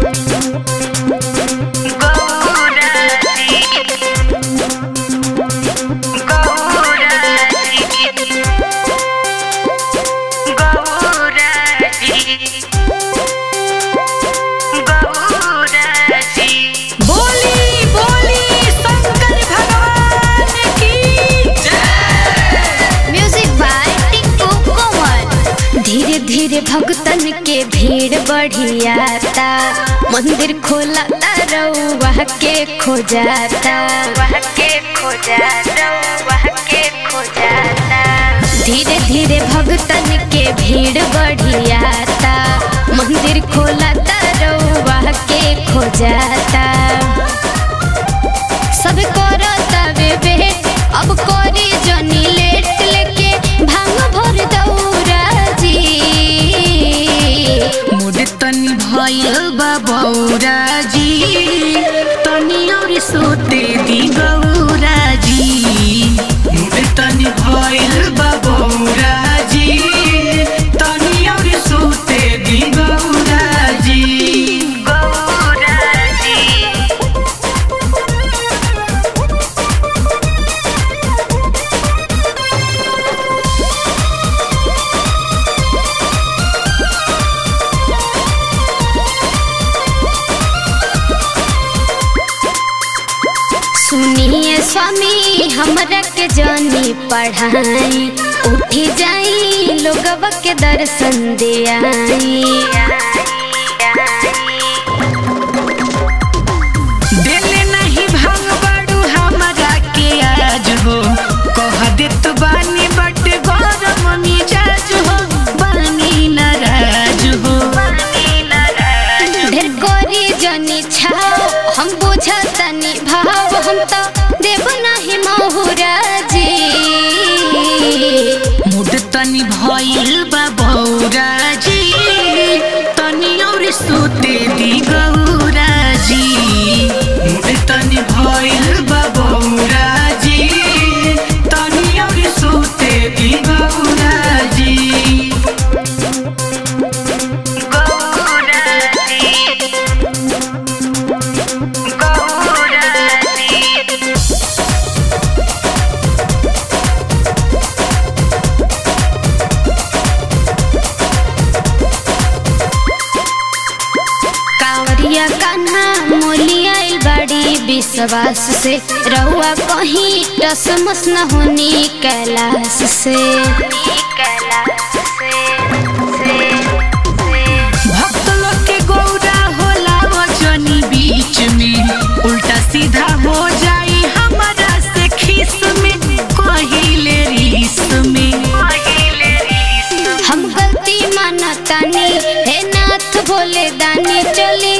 भक्तन के भीड़ बढ़ियाता, मंदिर खोला रउआ के खोजाता, धीरे धीरे भक्तन के भीड़ बढ़ियाता, मंदिर खोला रउआ के खोजाता। सब करता वे अब कोरी जनी लेट लेके भांग भर दौरा जी। मुझे तनी भइल बा बौरा जी, तनी और सोते दी गौरा जी। मुझे तनी भइल बा बौरा जी, तनी और सोते दी गौरा जी। सुनिए स्वामी हमरा के जानी पढ़ाई, उठी जाई लोगवा के दर्शन दे आई। देले नहीं भांग बड़ू हमरा के आज हो, कह देत बानी बट गरम मिजाज हो, बानी नाराज हो। ढेर कोरी जनी छाओ हम बुझतनी भाव, हम तो देव नहीं महुरा जी। मुड तनी भइल बा बौरा जी, तनी और सोते दी गौरा जी। मुड तनी भइल बा बौरा जी, तनी और सोते दी गौरा जी। कांवरिया कान्हा मोलिया बड़ी विश्वास से, रहुआ कहीं टसमस न होनी कैलाश से। भक्त लोग के गौरा होला वचनी बीच में, उल्टा सीधा हो जाई हमारा से खीस में, कहिले रीस में। हम गलती मानतानी हे नाथ भोले दानी, चली